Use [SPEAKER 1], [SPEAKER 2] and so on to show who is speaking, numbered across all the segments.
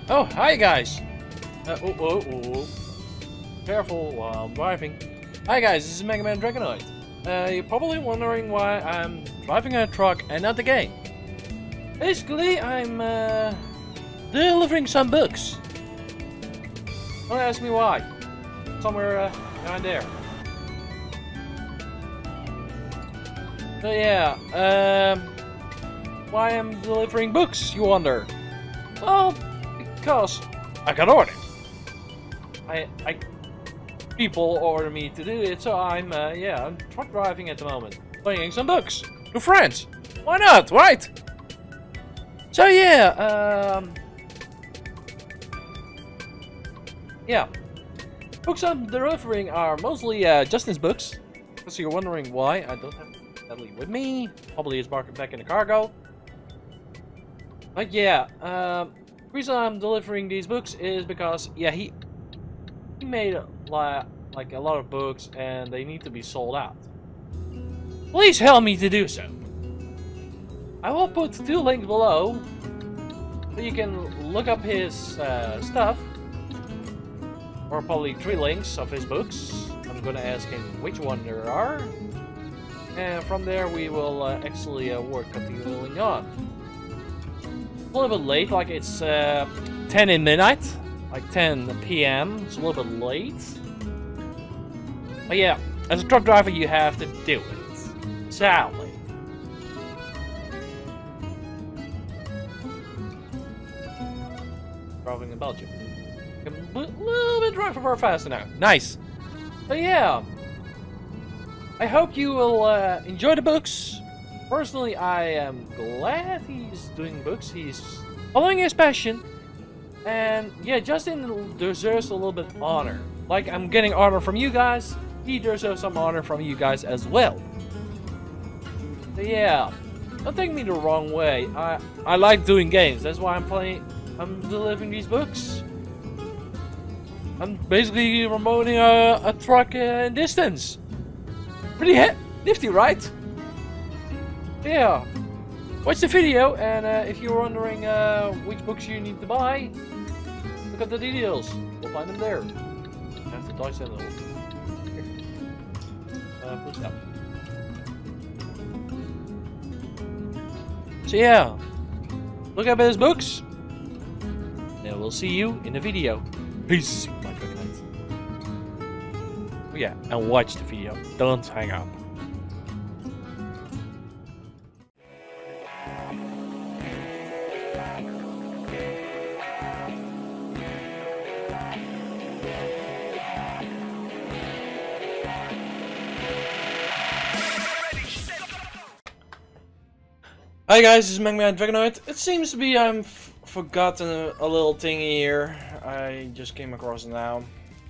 [SPEAKER 1] Oh, hi guys! Oh. Careful while I'm driving. Hi guys, this is MegaDragonoid. You're probably wondering why I'm driving a truck and not the game. Basically, I'm delivering some books. Don't ask me why. Somewhere down there. So yeah, why I'm delivering books, you wonder? Well, because I got ordered. People order me to do it, so I'm truck driving at the moment, bringing some books to friends. Why not, right? So yeah, books I'm delivering are mostly Justin's books. So you're wondering why I don't have Natalie with me. Probably is back in the cargo. But yeah, the reason I'm delivering these books is because he made like a lot of books and they need to be sold out. Please help me to do so. I will put 2 links below so you can look up his stuff, or probably 3 links of his books. I'm gonna ask him which one there are, and from there we will actually work continuing on. A little bit late, like it's 10 in midnight, like 10 p.m. It's a little bit late. But yeah, as a truck driver you have to do it. Sadly. Driving in Belgium. A little bit driving very fast now. Nice. So yeah. I hope you will enjoy the books. Personally, I am glad he's doing books. He's following his passion. And yeah, Justin deserves a little bit of honor. Like I'm getting honor from you guys, he deserves some honor from you guys as well. So yeah, don't take me the wrong way. I like doing games. That's why I'm delivering these books. I'm basically remoting a truck in distance. Pretty nifty, right? Yeah. Watch the video, and if you're wondering which books you need to buy, look at the details. You'll find them there. That's the dice handle. Push up. So yeah, look up his books, and we'll see you in the video. Peace, my Dragonite. Oh yeah, and watch the video. Don't hang up. Hi guys, this is MegaDragonoid. It seems to be I've forgotten a little thing here. I just came across it now.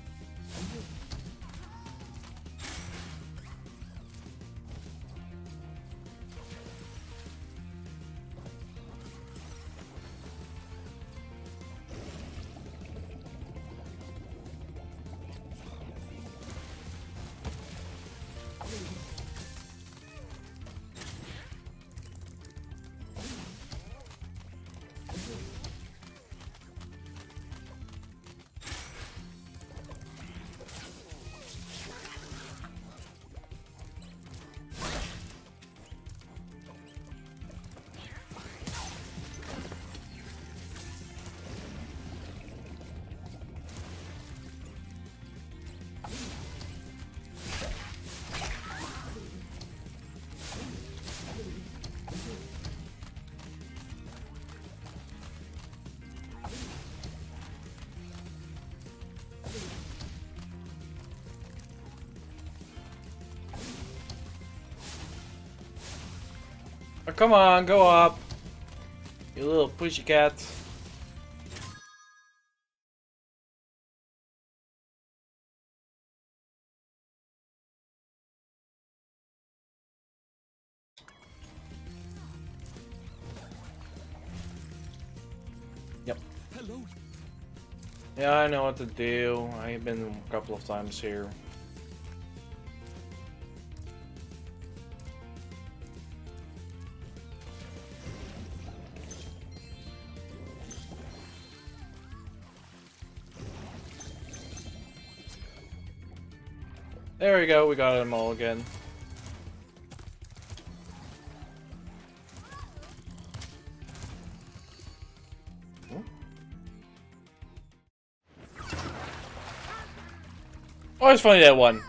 [SPEAKER 1] Oh, come on, go up, you little pussycat. Yep. Hello. Yeah, I know what to do. I've been a couple of times here. There we go, we got them all again. Always funny that one.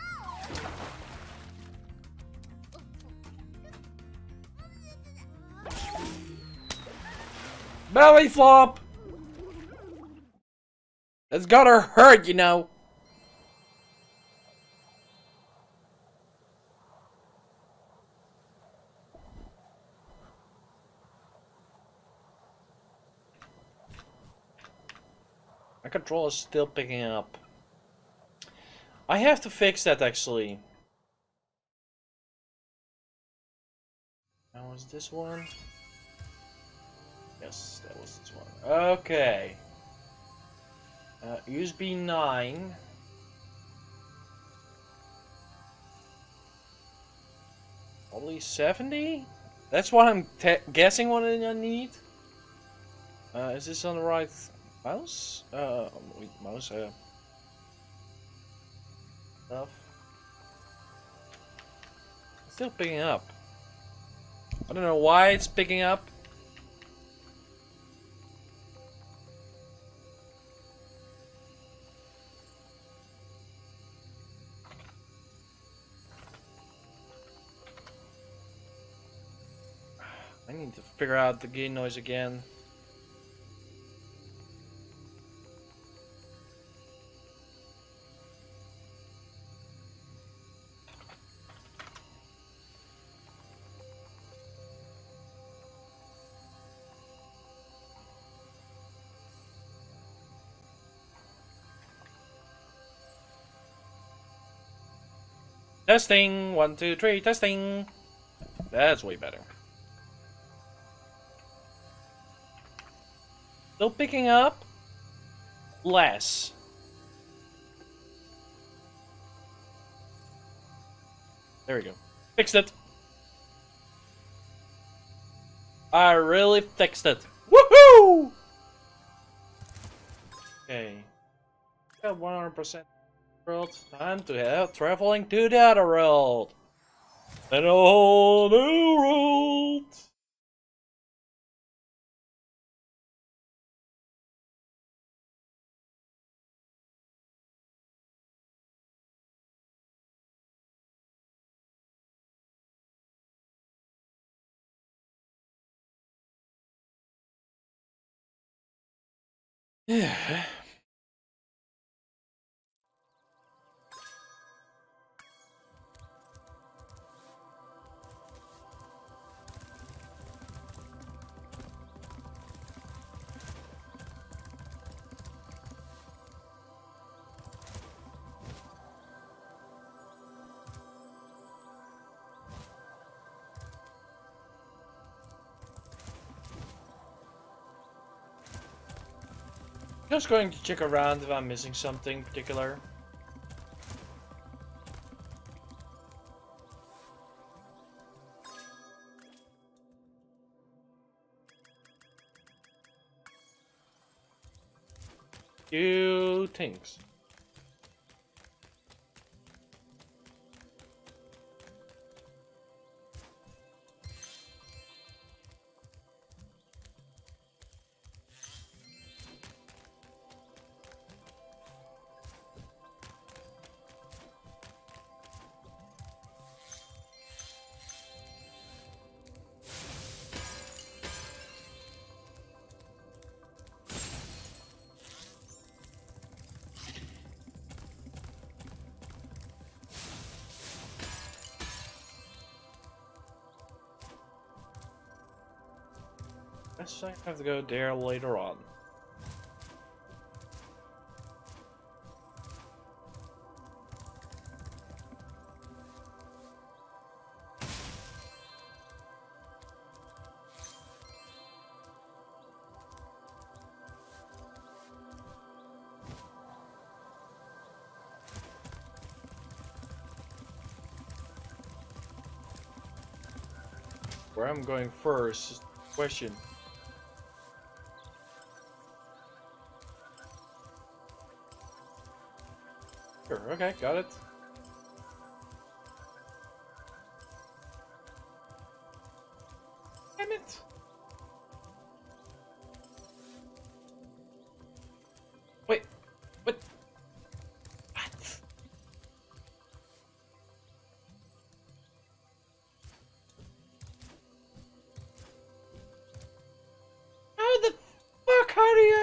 [SPEAKER 1] Belly flop! It's gotta hurt, you know. My controller's still picking up. I have to fix that actually. Now was this one? Yes, that was this one. Okay. USB 9. Probably 70? That's what I'm guessing what I need. Is this on the right mouse? Wait, mouse, stuff. It's still picking up. I don't know why it's picking up. I need to figure out the gain noise again. Testing! 1, 2, 3, testing! That's way better. Still picking up? Less. There we go. Fixed it! I really fixed it! Woohoo! Okay. Got 100% world. Time to head traveling to the other world. And a whole new world. Yeah. Just going to check around if I'm missing something particular. Few things. Guess I have to go there later on. Where I'm going first is the question. Sure, okay, got it.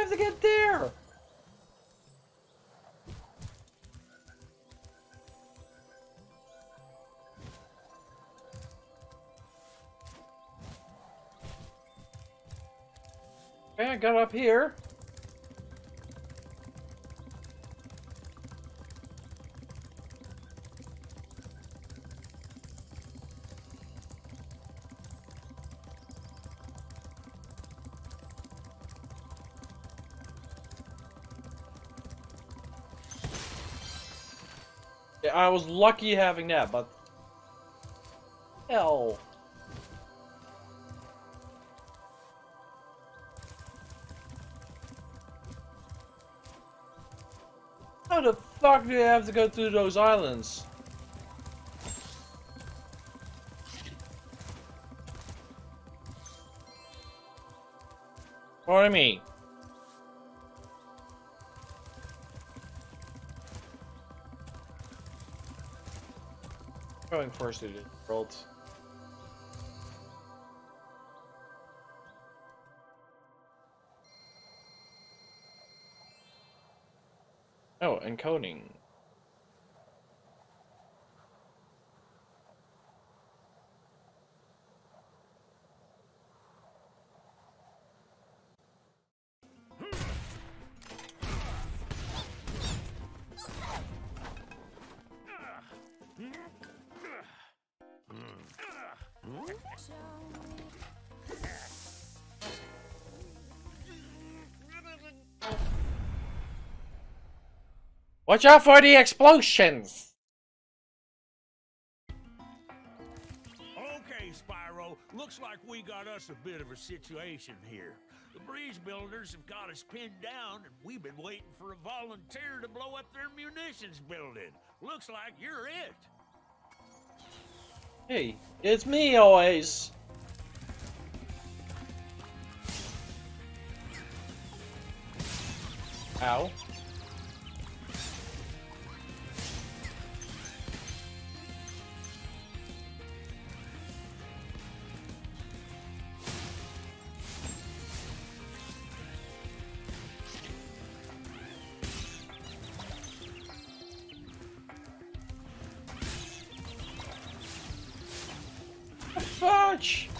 [SPEAKER 1] have to get there? Okay, I got up here. Yeah, I was lucky having that, but hell. How the fuck do you have to go through those islands? Pardon me. Going first to the world. Oh, encoding. Watch out for the explosions!
[SPEAKER 2] Okay, Spyro. Looks like we got us a bit of a situation here. The breeze builders have got us pinned down, and we've been waiting for a volunteer to blow up their munitions building. Looks like you're it.
[SPEAKER 1] Hey, it's me always. Ow. Fudge!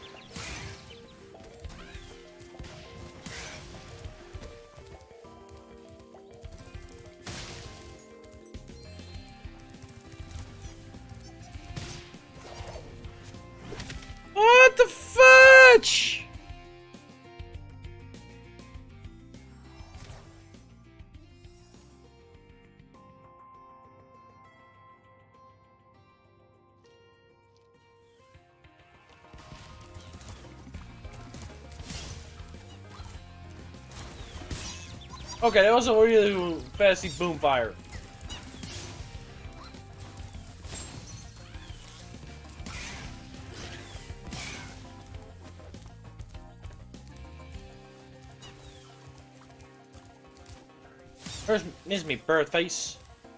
[SPEAKER 1] What the fudge? Okay, that was a really fancy boom fire. Where's me bird face?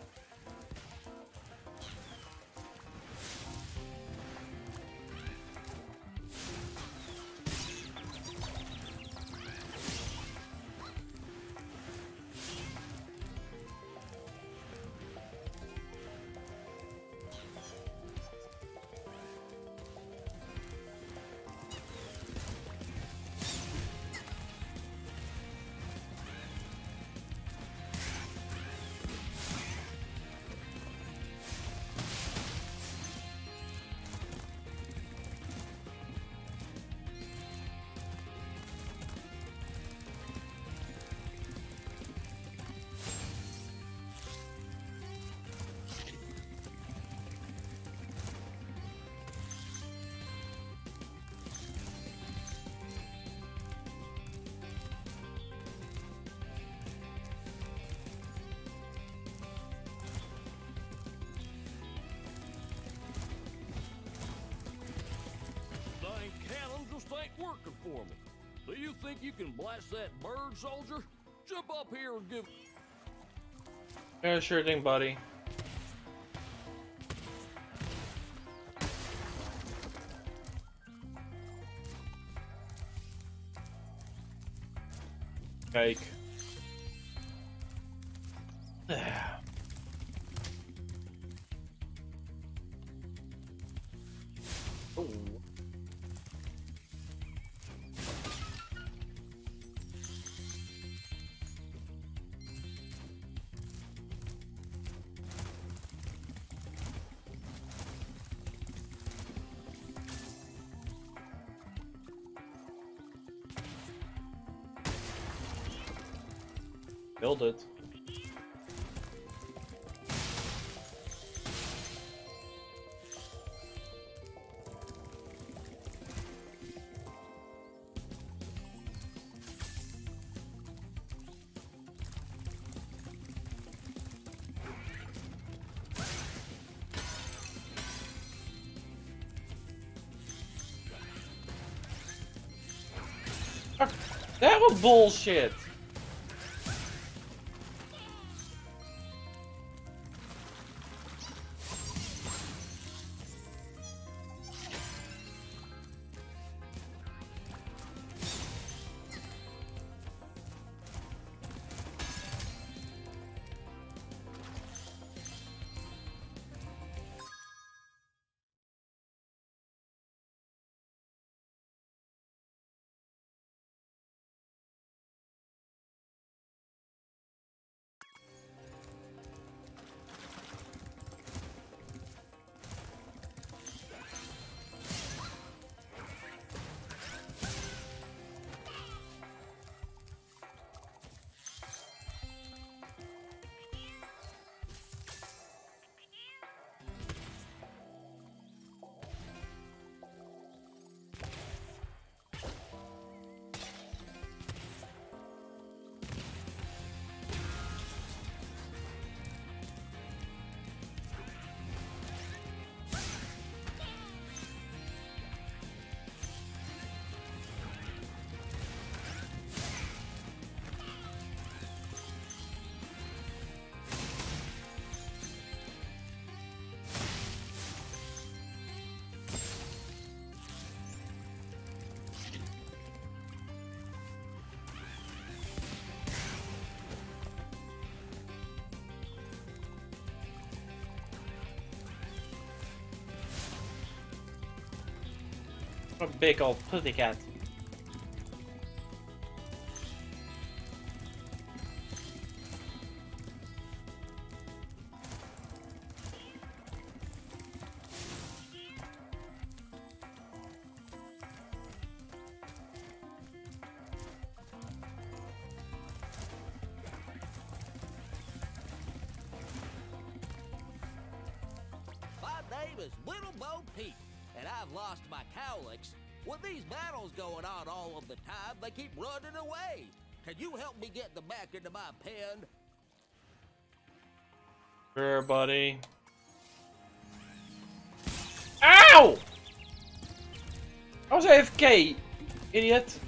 [SPEAKER 3] Ain't working for me. Do you think you can blast that bird, soldier? Jump up here and give...
[SPEAKER 1] Yeah, sure thing, buddy. Fake. Ooh. Build it. That was bullshit. A big old pussycat.
[SPEAKER 4] My name is Little Bo Peep, and I've lost my cowlicks. With these battles going on all of the time, they keep running away. Can you help me get them back into my pen?
[SPEAKER 1] Sure, buddy. Ow! I was AFK, idiot.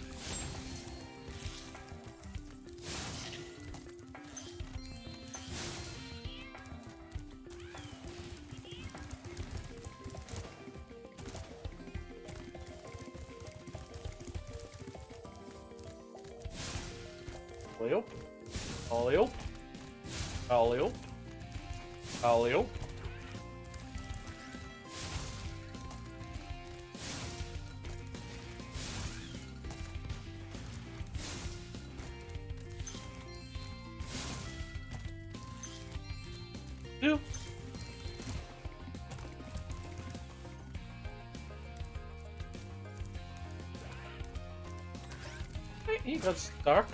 [SPEAKER 1] Alley-oop. Alley-oop. Alley-oop. Alley-oop. Two. Hey, he got stuck.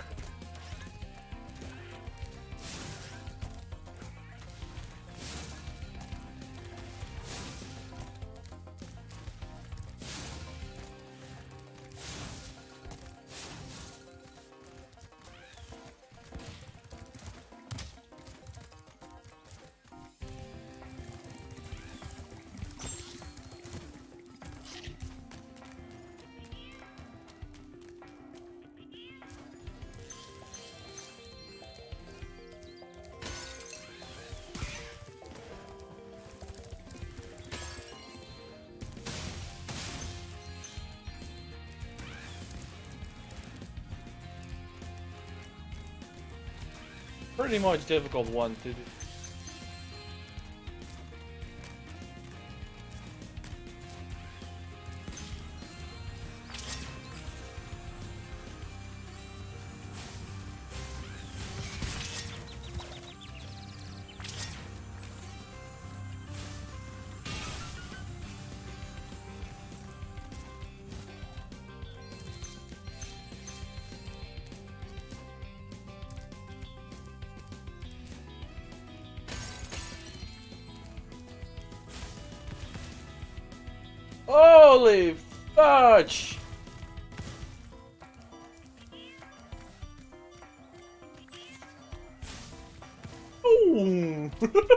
[SPEAKER 1] pretty much difficult one to do. Holy fudge! Boom!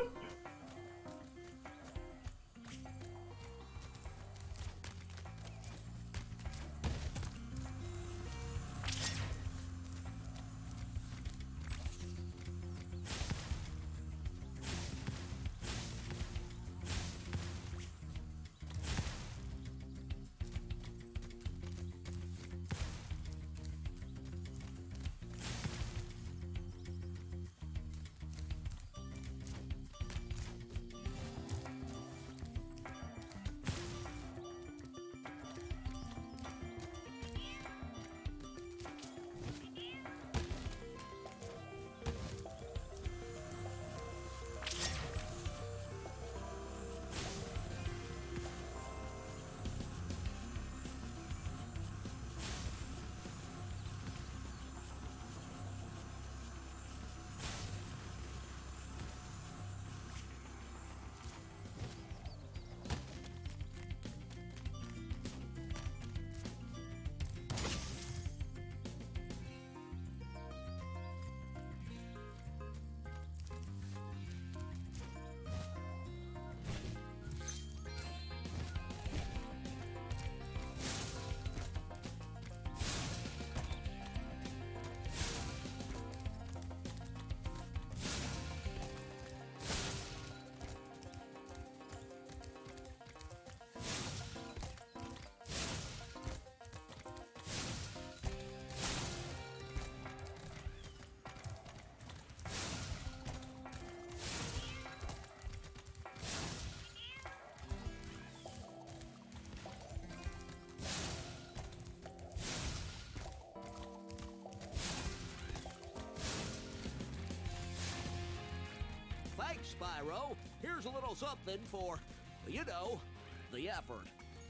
[SPEAKER 4] Thanks, Spyro. Here's a little something for, you know, the effort.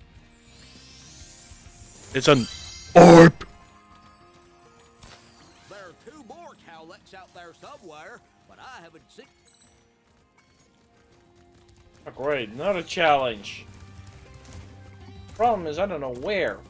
[SPEAKER 1] It's an ARP!
[SPEAKER 4] There are 2 more cowlicks out there somewhere, but I haven't seen...
[SPEAKER 1] Oh, great, another challenge. Problem is, I don't know where.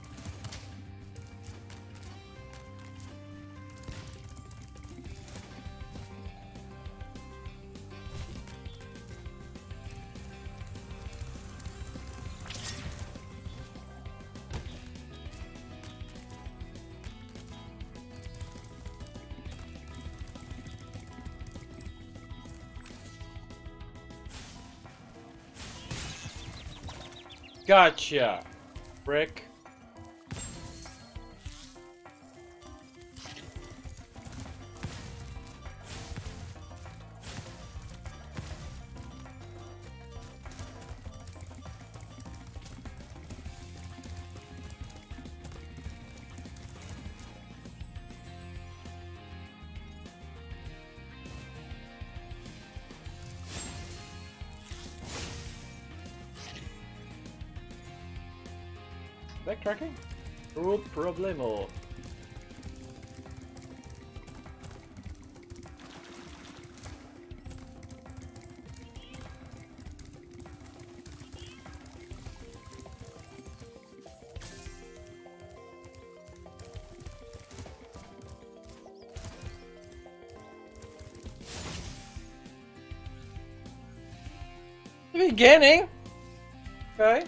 [SPEAKER 1] Gotcha, Rick. Backtracking? No problemo. The beginning? Okay.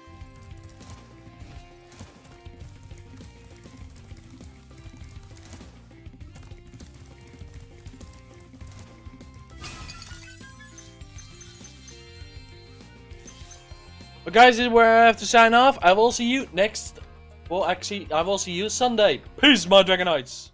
[SPEAKER 1] But guys, this is where I have to sign off. I will see you next... Well, actually, I will see you Sunday. Peace, my Dragonoids!